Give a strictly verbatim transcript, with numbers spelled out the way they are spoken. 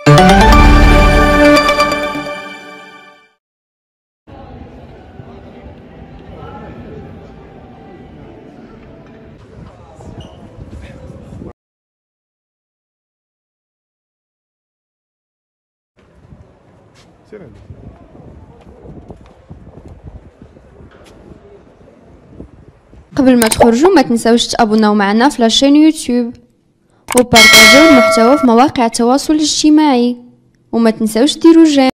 قبل ما تخرجوا ما تنساوش تابوناو معنا في لاشين يوتيوب وبارطاجيو المحتوى في مواقع التواصل الاجتماعي وما تنساوش ديروا جيم.